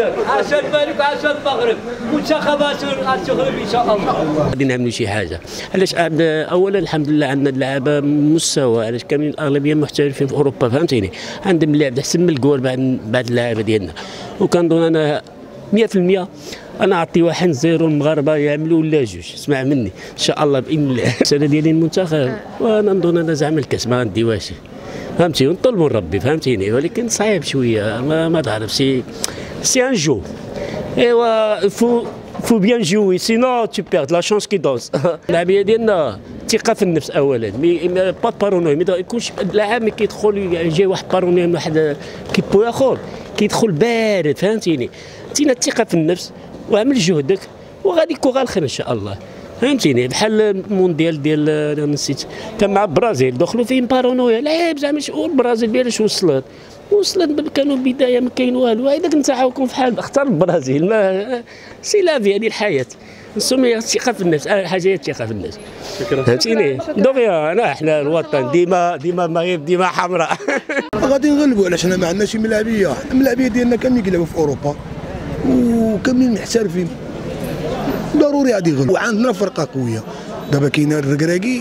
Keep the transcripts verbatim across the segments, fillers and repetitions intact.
الجزائر، عاش الملك وعاش المغرب، منتخبات غتغلب ان شاء الله. غادي نعملوا شي حاجه، علاش اولا الحمد لله عندنا اللعابه مستوى، علاش كاملين الاغلبيه محترفين في اوروبا فهمتيني، عندهم اللعب احسن من الكوار بعد بعد اللعابه ديالنا، وكنظن انا مئة في المئة انا اعطي واحد زيرو المغاربه يعملوا ولا جوج، اسمع مني ان شاء الله باذن الله. السنه ديالي المنتخب وانا نظن انا زعما الكاس ما غنديوهاش فهمتي، ونطلبوا ربي فهمتيني، ولكن صعيب شويه ما, ما تعرف سي سي ان جو ايوا فو فو بيان جوي سينو تو بيرد لا شونس كي دوز. اللعبيه ديالنا ثقه في النفس اولا، مي با بارونوي، ما يكونش اللاعب ملي كيدخل يجي واحد بارونوي من واحد كيبو اخر كيدخل بارد فهمتيني، عطينا الثقه في النفس وعمل جهدك وغادي يكون غير الخير ان شاء الله فهمتيني. بحال المونديال ديال نسيت كان مع البرازيل دخلوا فيه بارونويا، لعيب زعما البرازيل بيلاش وصلت وصلت كانوا بدايه ما كاين والو، هذاك نتاعكم في حال اختار البرازيل ما سي لافي هذه الحياه. نسميها الثقه في النفس، اول حاجه هي الثقه في النفس فهمتيني. دغيا انا احنا الوطن ديما ديما المغرب ديما حمراء. غادي نغلبوا علاش حنا ما عندناش ملاعبيه، الملاعبيه ديالنا كاملين كيلعبوا في اوروبا وكاملين محترفين، ضروري غادي يغلبوا. وعندنا فرقه قويه دابا، كاين الركراكي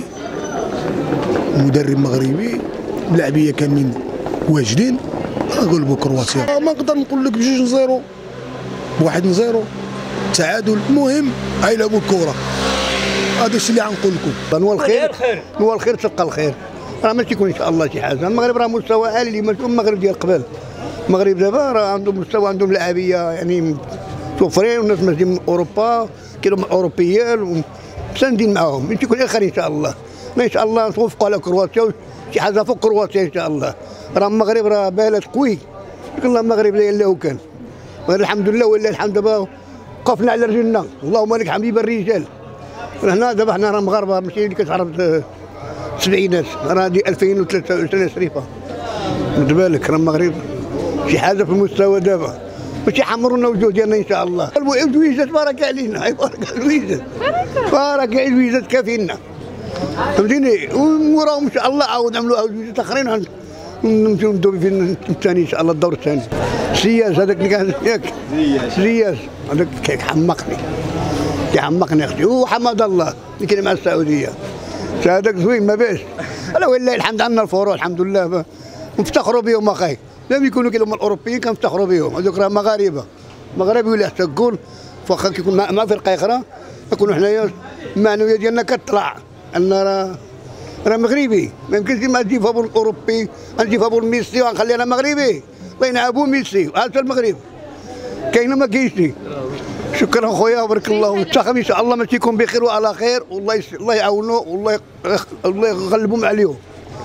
مدرب مغربي، ملاعبيه كاملين واجدين، غنغلبوا كرواتيا. ما نقدر نقول لك بجوج زيرو بواحد زيرو تعادل، المهم غيلعبوا الكره، هذا الشيء اللي غنقول لكم. نوال الخير نوال الخير تلقى الخير، راه ما تيكون ان شاء الله شي حاجه. المغرب راه مستوى عالي، ما تكون المغرب ديال قبل. المغرب دابا راه عندهم مستوى، عندهم لاعبيه يعني توفرين، والناس ماشيين من اوروبا كاينهم اوروبيين مساندين معاهم، ما تيكون الخير ان شاء الله. ما ان شاء الله نتوافقوا على كرواتيا شي حاجه فوق كرواتيا ان شاء الله. راه المغرب راه بلد قوي، الله المغرب لا الا كان، الحمد لله ولله الحمد. دابا وقفنا على رجلنا، اللهم لك حبيب الرجال. هنا دابا حنا راه مغاربه ماشي اللي كتعرف السبعينات، راه دي ألفين وثلاثة سنه شريفه. خد بالك راه المغرب شي حاجه في المستوى دابا، باش يحمروا لنا الوجوه ديالنا ان شاء الله. الويزات بارك علينا، بارك الويزات بارك الويزات كافينا فهمتيني، وراهم ان شاء الله عاود نعملوا ويزات اخرين نمشيو ندورو في الثاني ان شاء الله، الدور الثاني. سياس هذاك اللي كان ياك سياس هذاك كيحمقني كيحمقني اختي، وحمد الله اللي كاين مع السعوديه هذاك زوين ما باش. لا ولله الحمد، عندنا الفروع الحمد لله نفتخروا بهم اخي، لم يكونوا كيما الاوروبيين كنفتخروا بهم، هذوك راه مغاربه مغربي ولا حتى تقول واخا كيكون مع فرقه اخرى نكونوا حنايا المعنويه ديالنا كتطلع ان راه راه مغربي، ما يمكنش ما نجي فابور الاوروبي نجي فابور ميسي ونخلي انا مغربي الله ينعبوا ميسي وهذا المغرب كاين ما كاينش. شكرا خويا وبارك الله، ونتخم ان شاء الله ما تيكون بخير وعلى خير، والله الله يعاونوا والله الله يغلبهم عليهم.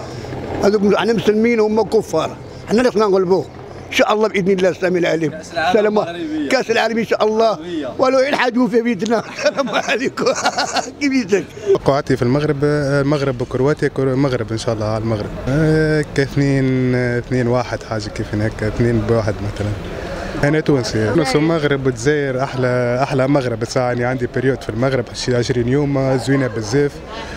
هذوك حنا مسلمين وهم كفار، حنا اللي خصنا نغلبوه ان شاء الله باذن الله السميع العليم. السلام كاس العالم ان شاء الله ولو يلحقوا في بيتنا. السلام عليكم. كيفيتك؟ توقعاتي في المغرب، المغرب وكرواتيا، المغرب ان شاء الله على المغرب. كاثنين اثنين واحد حاجه كيف هناك، اثنين بواحد مثلا. انا تونسي، تونس والمغرب والجزائر احلى احلى مغرب الساعه، يعني عندي بريود في المغرب شي عشرين يوم زوينه بزاف،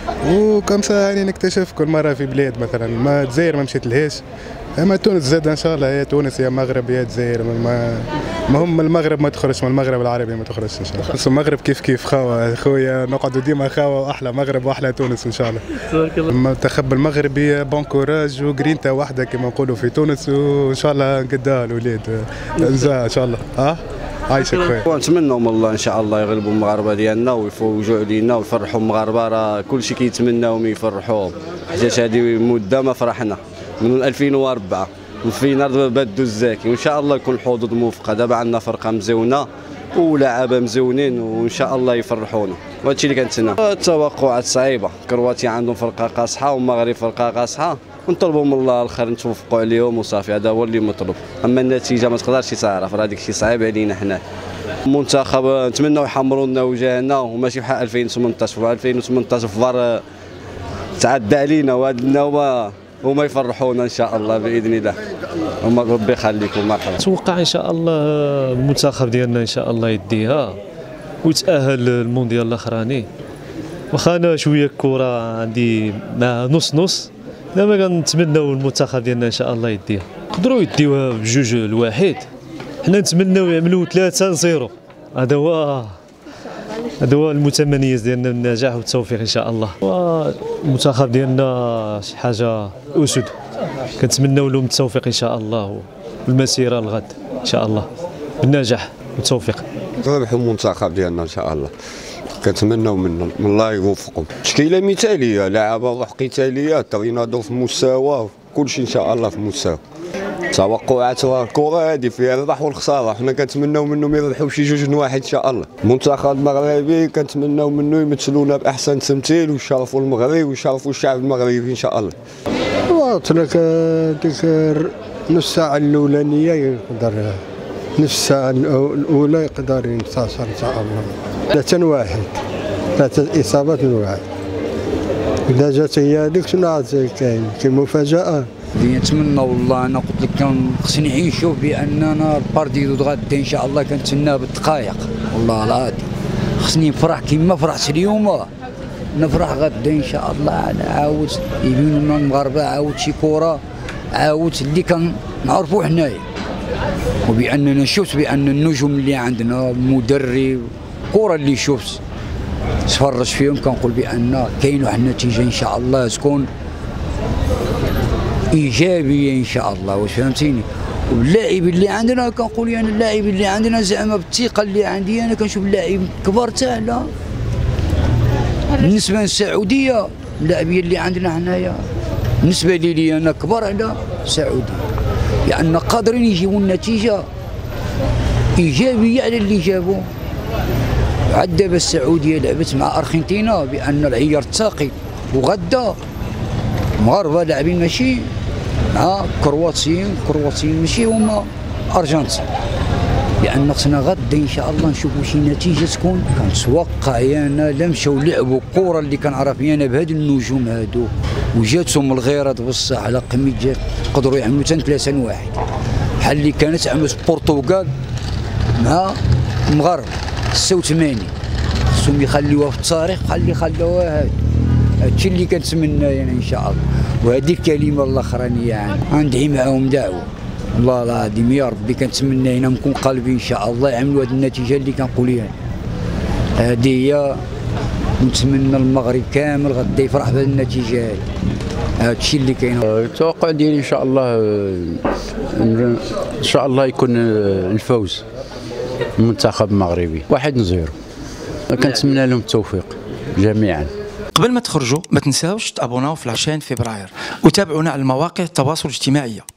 وكم ساعه يعني نكتشف كل مره في بلاد مثلا، ما الجزائر ما مشيت لهاش، اما تونس زاد ان شاء الله، يا تونس يا مغرب يا الجزائر، ما المهم المغرب ما تخرجش من المغرب العربي ما تخرجش ان شاء الله. بس المغرب كيف كيف خاوه خويا، نقعدوا ديما خاوه، واحلى مغرب واحلى تونس ان شاء الله. المنتخب المغربي بون كوراج وجرينتا واحده كما نقولوا في تونس، وان شاء الله نقدها الاولاد ان شاء الله. اه عايشك خويا. نتمنوا من الله ان شاء الله يغلبوا المغاربه ديالنا ويفوجوا علينا ويفرحوا المغاربه، راه كلشي كيتمناهم يفرحوهم، حيت هذه مده ما فرحنا من ألفين وأربعة في نهار بدو الزاكي، وان شاء الله يكون الحظوظ موفقه. دابا عندنا فرقه مزونه ولاعبه مزونين وان شاء الله يفرحونا، وهذا الشيء اللي كنتسنى. التوقعات صعيبه، كرواتيا عندهم فرقه قاصحه والمغرب فرقه قاصحه، ونطلبوا من الله الخير نتوفقوا عليهم وصافي، هذا هو اللي مطلوب. اما النتيجه ما تقدرش تعرف، راه داك الشيء صعيب علينا حنا. المنتخب نتمنوا يحمروا لنا وجهنا وماشي بحال ألفين وثمنطاش، في ألفين وثمنطاش الفار تعدى علينا وهذا هما يفرحونا ان شاء الله باذن الله. هما ربي يخليكم مرحبا. نتوقع ان شاء الله المنتخب ديالنا ان شاء الله يديها ويتاهل للمونديال الاخراني، واخا انا شويه الكره عندي مع نص نص، دابا كنتمناو المنتخب ديالنا ان شاء الله يديها. يقدروا يديوها بجوج لواحد حنا نتمناو يعملوا ثلاثة صفر. هذا هو هذا هو المتمنيز ديالنا بالنجاح والتوفيق ان شاء الله. والمنتخب ديالنا شي حاجه اسود، كنتمناو لهم التوفيق ان شاء الله والمسيره للغد ان شاء الله بالنجاح والتوفيق. ربحوا المنتخب ديالنا ان شاء الله، كنتمناو منهم الله يوفقهم. تشكيله مثاليه، لعابه روح قتاليه، ترينادور في مستوى، كلشي ان شاء الله في مستوى. توقعات الكره هذه فيها الربح والخساره، حنا كنتمناو منهم يربحوا شي جوج واحد ان شاء الله. المنتخب المغربي كنتمناو منه يمثلونا باحسن تمثيل ويشرفوا المغرب ويشرفوا الشعب المغربي ان شاء الله. واترك ديك نص ساعه الاولانيه يقدر، نص ساعه الاولى يقدر ينتصر ان شاء الله. ثلاثة واحد، ثلاثة اصابات من واحد. اذا جات هي هذيك شنو عاد كاين؟ كاين مفاجاه. نتمنى والله، انا قلت لك كان خصني نعيشوا باننا الباردي ضد غدا ان شاء الله كنتسناه بالدقائق، والله العظيم خصني نفرح كيما فرحت اليوم، نفرح غدا ان شاء الله. عاود يبينوا لنا المغاربه عاود شي كره عاود اللي كنعرفوا حنايا، وباننا شفت بان النجوم اللي عندنا المدرب الكره اللي شفت تفرج فيهم كنقول بان كاين واحد النتيجه ان شاء الله تكون ايجابيه ان شاء الله. واش فهمتيني؟ واللاعبين اللي عندنا كنقول انا يعني اللاعبين اللي عندنا زعما بالثقه اللي عندي انا كنشوف اللاعب كبار تاعنا بالنسبه للسعوديه. اللاعبين اللي عندنا حنايا بالنسبه لي لي انا كبار على السعوديه، لان يعني قادرين يجيبوا النتيجه ايجابيه على اللي جابوا. عاد دابا السعوديه لعبت مع ارجنتينا بان العيار الثاقل، وغدا المغاربه لاعبين ماشي مع كرواتيين، كرواتيين ماشي هما ارجنتين. لان خصنا غدا ان شاء الله نشوفوا شي نتيجه تكون كنتوقع انا لا مشاو لعبوا الكره اللي كنعرف انا بهاد النجوم هادو وجاتهم الغيرات بصح على قمه جات قدروا يعملوا حتى ثلاثة واحد بحال اللي كانت عملت البرتغال مع المغرب ستة وثمانين. خصهم يخليوها في التاريخ بحال اللي خلوها هادو. هادشي اللي كنتمنى انا ان شاء الله. وهذه الكلمه الاخرانيه يعني غندعي معاهم دعوه والله العظيم يا ربي. كنتمنى هنا نكون قلبي ان شاء الله يعملوا هذه النتيجه اللي كنقول لها. هذه هي نتمنى المغرب كامل غدا يفرح بهذه النتيجه هذه. هذا الشيء اللي كاين. التوقع ديالي ان شاء الله ان شاء الله يكون الفوز المنتخب المغربي واحد زيرو. كنتمنى لهم التوفيق جميعا. قبل ما تخرجوا ما تنساوش تابوناو في لاشين فبراير وتابعونا على مواقع التواصل الاجتماعي.